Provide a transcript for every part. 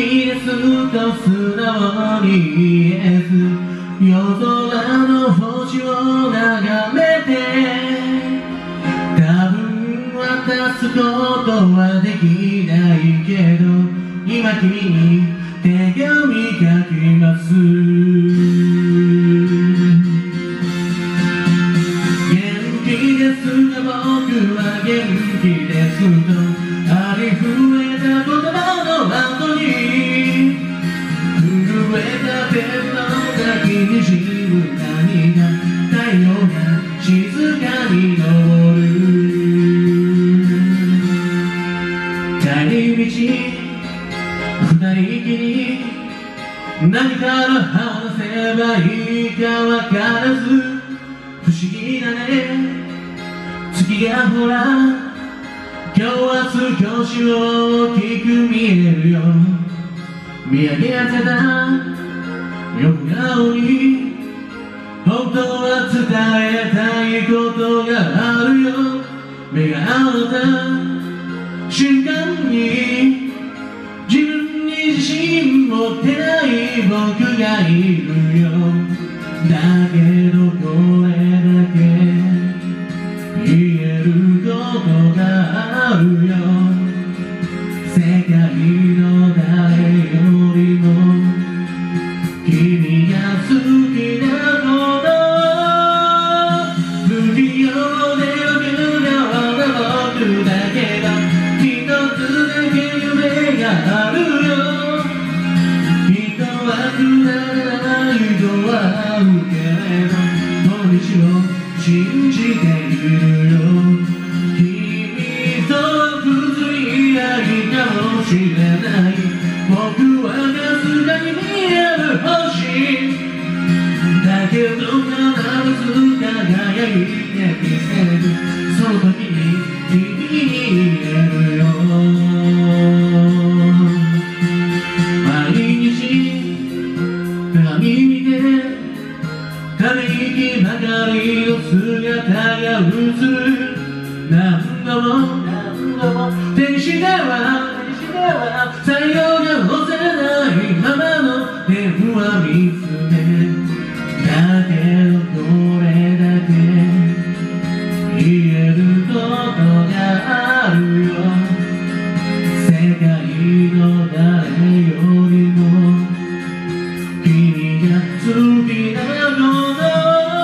きですと素直に言えず、夜空の星を眺めて多分渡すことはできないけど、今君に手紙書きます。元気ですが僕は元気ですとありふれた言葉の後に、震えたペンの先にじむ涙、太陽が静かに昇る。帰り道二人きり、何から話せばいいかわからず、不思議だね、月がほら今日は少し大きく見えるよ。見上げてた横顔に本当は伝えたいことがあるよ。目が合った瞬間に自分に自信持ってない僕がいるよ。だけどこれだけ言えることがあるよ。世界の誰よりも君が好きなこと、不器用で欲望な僕だけど一つだけ夢があるよ。人はくだらないとは言うけれど、この道を信じているよ。君とくずり合いかもしれない。僕はかすかに見える星だけど必ず輝いてみせる。その時に君に言えるよ。毎日鏡見てため息ばかりの姿が映る。何度も手にしては太陽が押せないままの電話見つめ、だけどこれだけ言えることがあるよ。世界の誰よりも君が好きなこと、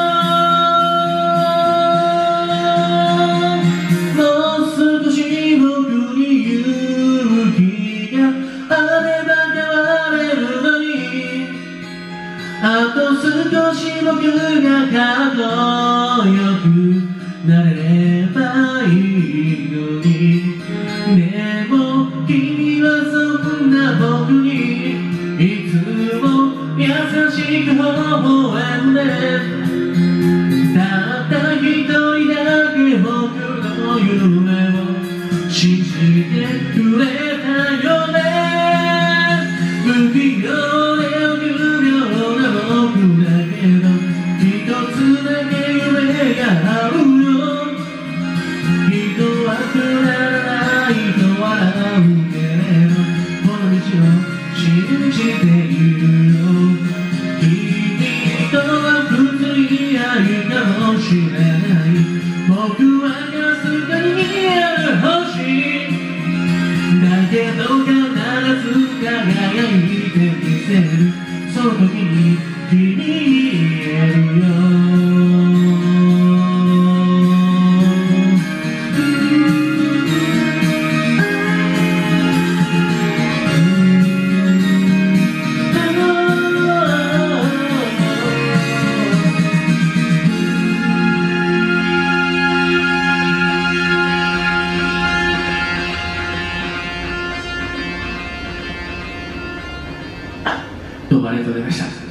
もう少し僕に勇気があれば変われるのに、あと少し僕がかっこよくなれればいいのに。でも君はそんな僕にいつも優しく微笑んで、たった一人だけ僕の夢を信じてくれたよね。不器用で臆病な僕だけど一つだけ夢があるよ。人はくだらないと笑うけれど、この道を信じているよ。君とは不釣り合いかもしれない。僕はかすかに見える星だけど必ず輝いてみせる。その時に君に言えるよ。どうもありがとうございました。